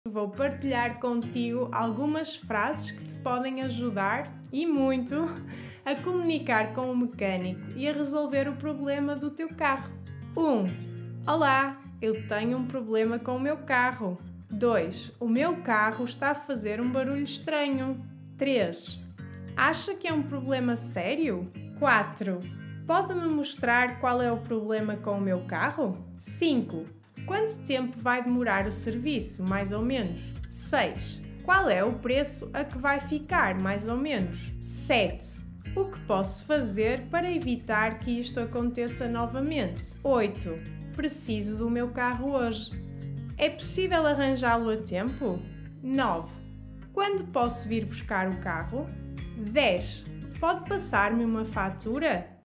Vou partilhar contigo algumas frases que te podem ajudar e muito a comunicar com o mecânico e a resolver o problema do teu carro. 1. Olá, eu tenho um problema com o meu carro. 2. O meu carro está a fazer um barulho estranho. 3. Acha que é um problema sério? 4. Pode-me mostrar qual é o problema com o meu carro? 5. Quanto tempo vai demorar o serviço, mais ou menos? 6. Qual é o preço a que vai ficar, mais ou menos? 7. O que posso fazer para evitar que isto aconteça novamente? 8. Preciso do meu carro hoje. É possível arranjá-lo a tempo? 9. Quando posso vir buscar o carro? 10. Pode passar-me uma fatura?